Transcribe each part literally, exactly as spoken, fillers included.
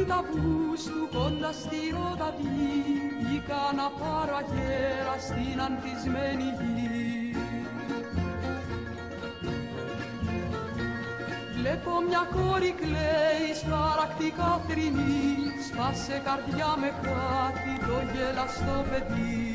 Κοίτα Αυγούστου κοντά στη Ροδαβή, βγήκα να πάρω αγέρα στην ανθισμένη γη. Βλέπω μια κόρη κλαίει, σπαρακτικά θρηνή, σπάσε καρδιά με κάτι το γελαστό παιδί.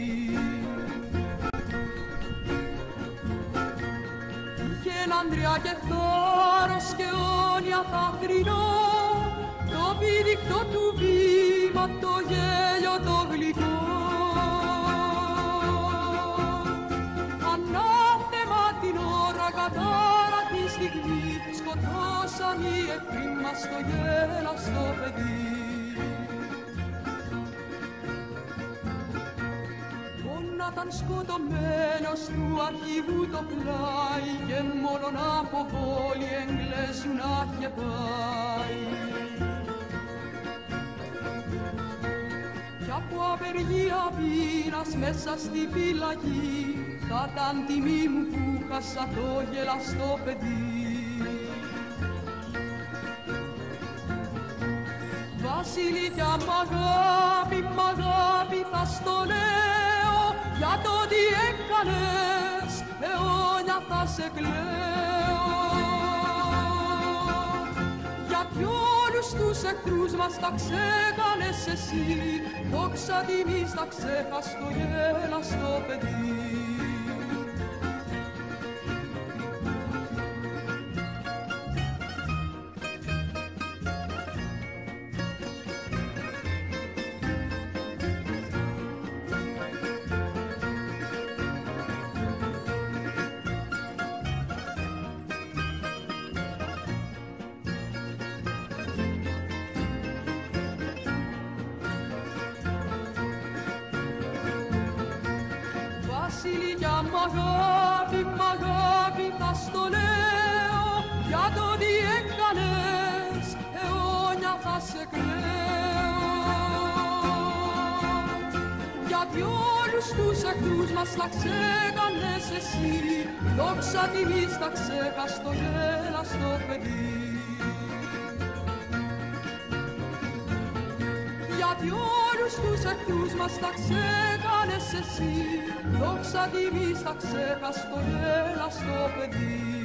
Είχε έναν άντρια και θάρρος και αιώνια θα θρηνώ, το πηδηκτό του βήμα, το γέλιο το γλυκό. Ανάθεμα την ώρα, κατάρα τη στιγμή, σκοτώσαν οι εχθροί μας το γέλαστο παιδί. Ήταν σκοτωμένος του αρχηγού το πλάι και μόνον από πόλη Εγγλέζου να είχε πάει. Κι από απεργία πείνας μέσα στη φυλακή θα ήταν τιμή μου που χάσα το γελαστό παιδί. Βασιλίτια μ' αγάπη, μ' αγάπη θα στο λέω, για το τι έκανες αιώνια θα σε κλαίω. Γιατί όλους τους εχθρούς μας τα ξέκανες εσύ, δόξα τιμής τα ξέχας το γέλαστο παιδί. Βασιλιά μ' αγάπη, μ' αγάπη θα στο λέω, για το τι έκανες αιώνια θα σε κλαίω. Γιατί όλους τους εχθρούς μας τα ξέκανες εσύ, δόξα τιμής τα ξέχας το γέλαστο παιδί. Γιατί όλους τους εχθρούς μας τα ξέκανες εσύ, δόξα τιμής τα ξέχας το γέλαστο παιδί.